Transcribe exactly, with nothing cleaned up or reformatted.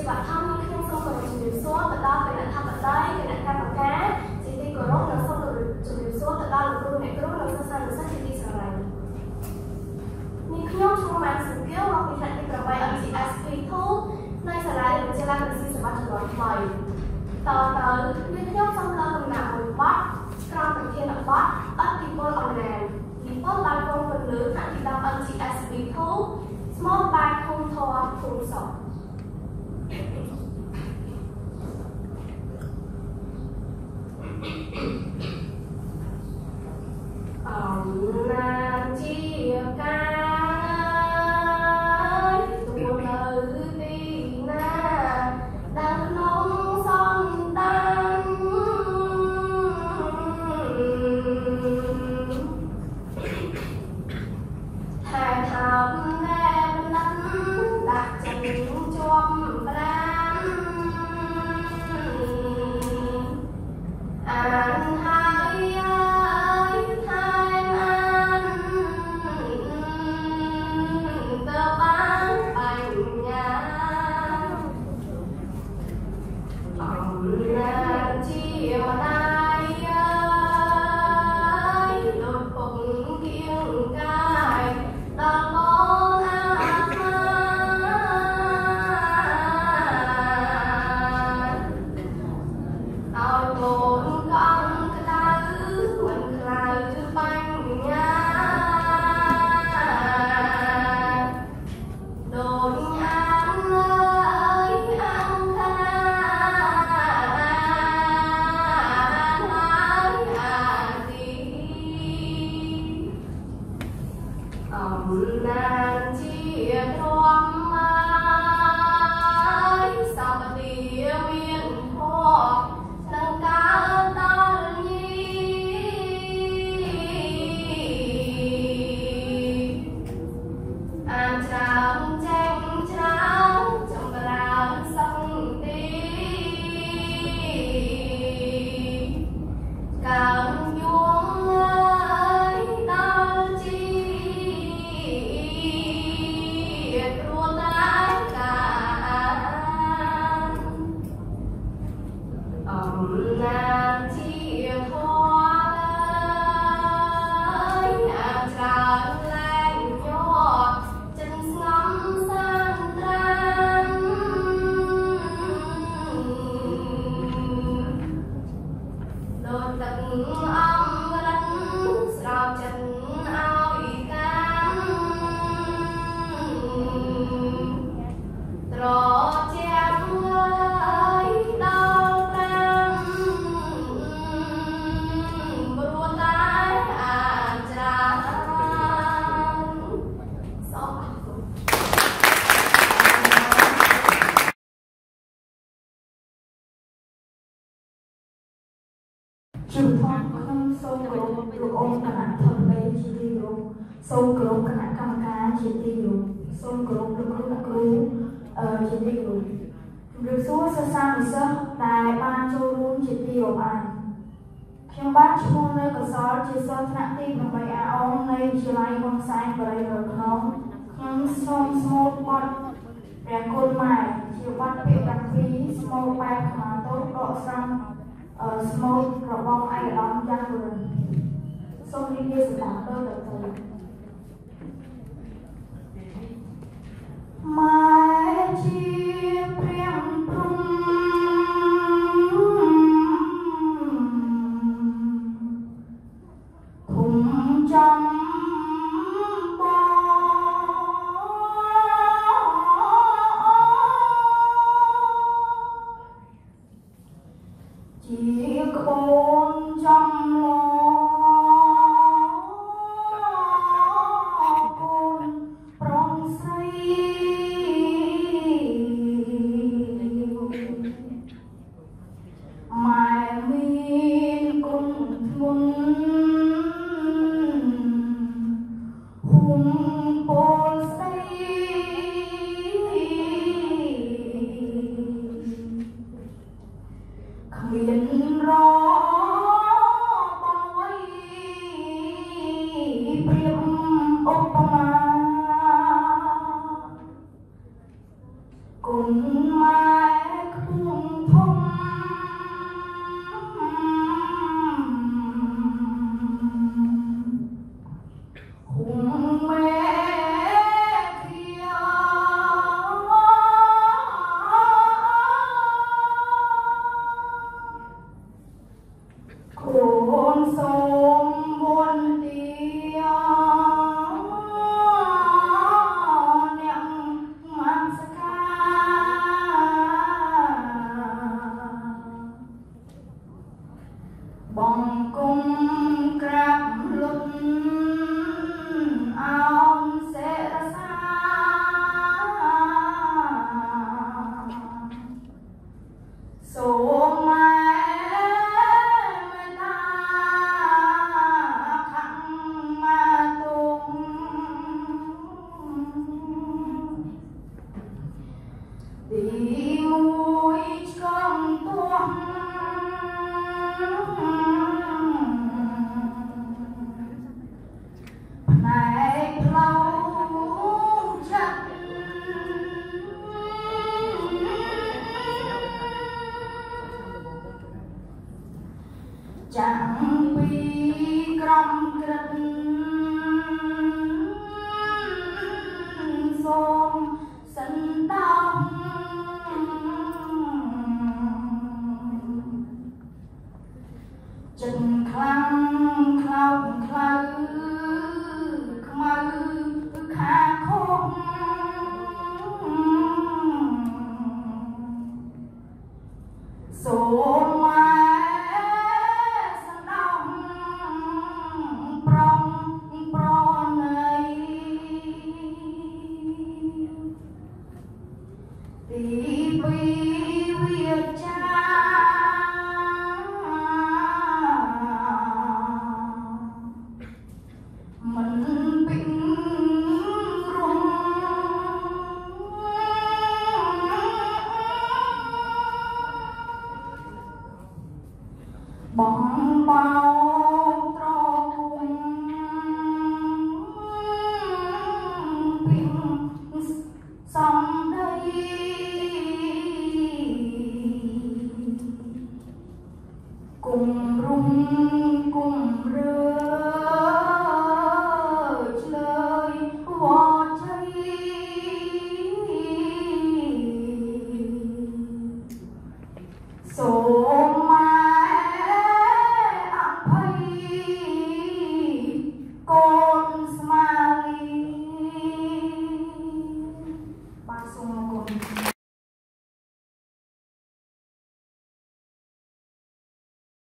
បាធម្មនេះខ្ញុំសូមគោរពជំរាបសួរទៅដល់គណៈអធិបតីគណៈកម្មការជាទីគោរពនិងសូមគោរពជំរាបសួរទៅដល់លោកគ្រូអ្នកគ្រូនិងសិស្សនិស្សិតជាទីស្រឡាញ់នេះខ្ញុំឈ្មោះម៉ានសុគៀវមកពីថ្នាក់ទីប្រាំបី អេម ជី អេស ភី ទូ នៅសាលាវិទ្យាល័យក្រសួងសេវាជំនាន់ថ្មីតទៅនេះខ្ញុំសូមលើកដំណាក់មួយបទក្រោមប្រធានបទឥទ្ធិពលអនឡាញពីពលបាយកងពលលើថ្នាក់ទីដប់ អេម ជី អេស ភី ទូ ស្មោះបាយធំធំគុំសុខអំណាចជាការទទួលនៅទីណាដែលក្នុងសំដានថែថោកណែបណ្ដាដាក់ចិនជាប់ប្រាំអានហើយជំនាន់ខ្ញុំសូមគោរពលោកអ៊ំគណៈធម្មតីជាទីគោរពសូមគោរពគណៈកម្មការជាទីគោរពសូមគោរពលោកគ្រូអ្នកគ្រូអឺជាទីគោរពជំរាបសួរសិស្សានុសិស្សដែលបានចូលរួមជាទីរាប់អានខ្ញុំបានឈ្មោះនៅកសលជាសិស្សថ្នាក់ទីប្រាំបី អា អ នៃវិទ្យាល័យវងសែនបរិយារខ្នងខ្ញុំសូមស្មូតបទព្រះគុណម៉ែជាបទពាក្យប្រាំពីរស្មូតបែបខ្នាតូចដកស្រង់ស្មូតរបស់ឯកឧត្តមយ៉ាងបុរិនសូមរីករាយសម្រាប់ទៅទៅម៉ែជាព្រះព្រំធំចំជាក្បូនចំឡ này lâu chắc chẳng vì cầm cật xôm sân tông chân khăn khlau khlau khmau khá khôn số tí quy việc cha mình bình rung bóng bao trò cùng bình xong đây cùng rung cùng rơi lời hoa cháy số mai áp hay con smiley ba sung con